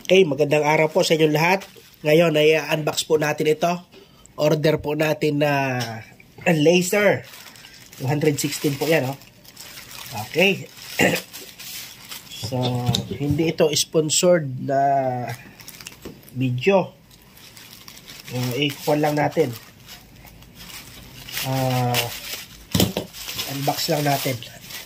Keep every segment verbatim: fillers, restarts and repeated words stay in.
Okay, magandang araw po sa inyong lahat. Ngayon ay unbox po natin ito. Order po natin na uh, laser. two sixteen po yan, oh. Okay. So, hindi ito sponsored na video. Uh, i-call lang natin. Uh, unbox lang natin.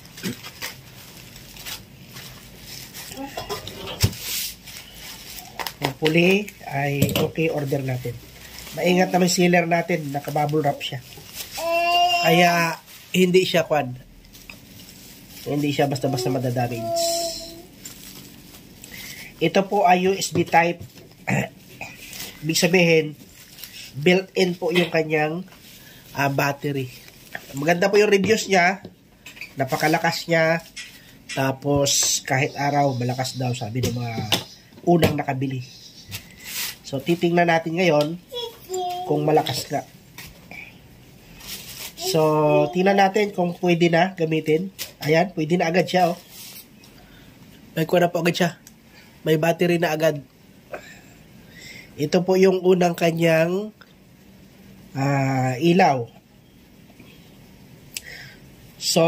Hopefully ay okay order natin. Maingat naman sealer natin, naka-bubble wrap siya. Kaya hindi siya quad. Hindi siya basta-basta madadamage. Ito po ay U S B type. Ibig sabihin, built-in po yung kanyang uh, battery. Maganda po yung reviews niya. Napakalakas niya. Tapos kahit araw, malakas daw, sabi ng mga unang nakabili. So, titingnan natin ngayon kung malakas na. So, tingnan natin kung pwede na gamitin. Ayan, pwede na agad siya, oh. May kuha na po agad siya. May battery na agad. Ito po yung unang kanyang uh, ilaw. So,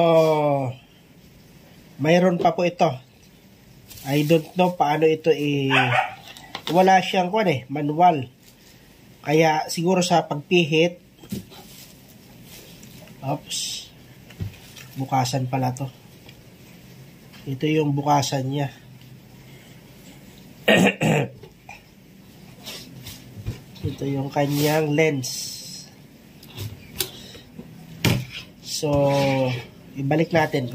mayroon pa po ito. I don't know paano ito i... Wala siyang kwan eh, manual. Kaya siguro sa pagpihit, oops, bukasan pala to. Ito yung bukasan niya. Ito yung kanyang lens. So, ibalik natin.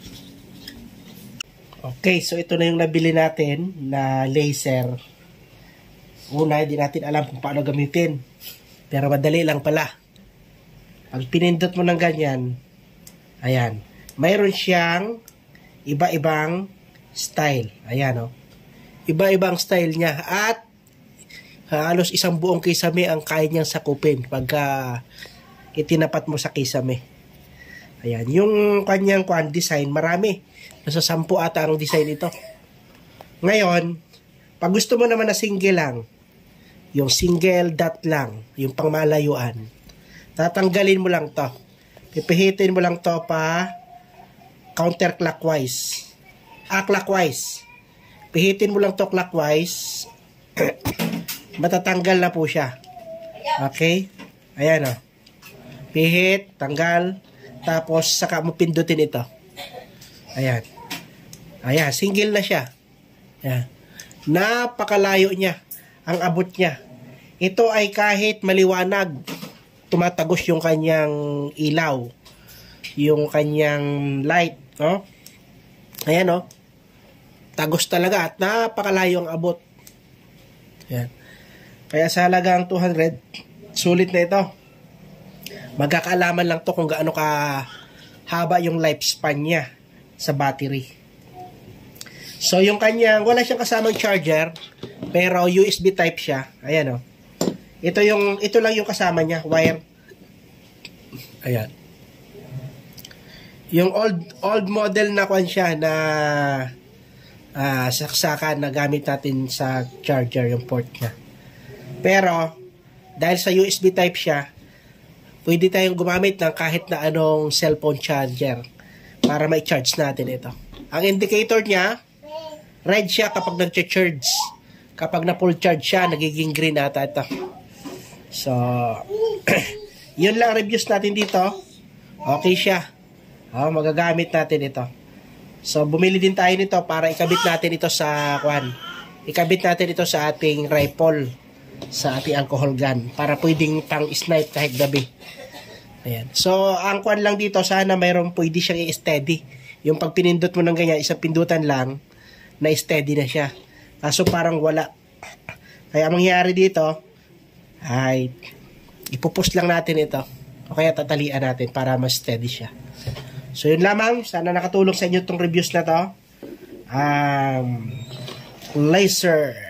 Okay, so ito na yung nabili natin na laser. Una, hindi natin alam kung paano gamitin. Pero madali lang pala. Pag pinindot mo ng ganyan, ayan, mayroon siyang iba-ibang style. Ayan, oh. Iba-ibang style niya. At halos isang buong kisame ang kaya niyang sakupin pagka itinapat mo sa kisame. Ayan, yung kanyang kwan design, marami. Nasa sampu ata ang design ito. Ngayon, pag gusto mo naman na single lang, yung single dot lang, yung pangmalayuan, tatanggalin mo lang to. Pipihitin mo lang to pa counterclockwise. Ah, clockwise. Pihitin mo lang to clockwise. Matatanggal na po siya. Okay? Ayan, oh. Pihit, tanggal, tapos saka mo pindutin ito. Ayan. Ayan, single na siya. Ayan. Napakalayo niya ang abot niya. Ito ay kahit maliwanag, tumatagos yung kanyang ilaw, yung kanyang light, no? Ayan, no? Tagos talaga at napakalayo ang abot. Ayan. Kaya sa halagang two hundred, sulit na ito. Magkakaalaman lang to kung gaano ka haba yung lifespan niya sa battery. So, yung kanyang, wala siyang kasamang charger, pero U S B type siya. Ayan, oh. Ito yung, ito lang yung kasama niya, wire. Ayan. Yung old, old model na kwan siya na uh, saksakan na gamit natin sa charger, yung port niya. Pero, dahil sa U S B type siya, pwede tayong gumamit ng kahit na anong cellphone charger para ma-charge natin ito. Ang indicator niya, red siya kapag nag-charge. Kapag na-full charge siya, nagiging green ata ito. So, yun lang reviews natin dito. Okay siya. Oh, magagamit natin ito. So, bumili din tayo nito para ikabit natin ito sa kwan. Ikabit natin ito sa ating rifle, sa ating alcohol gun, para pwedeng pang snipe kahit gabi. Ayan. So, ang kwan lang dito, sana mayroong pwede siyang i-steady. Yung pag pinindot mo ng ganyan, isang pindutan lang, na steady na siya. Kaso parang wala. Kaya ang mangyayari dito, ay ipupus lang natin ito. O kaya tatalian natin para mas steady siya. So, yun lamang. Sana nakatulong sa inyo itong reviews na to. Um, laser.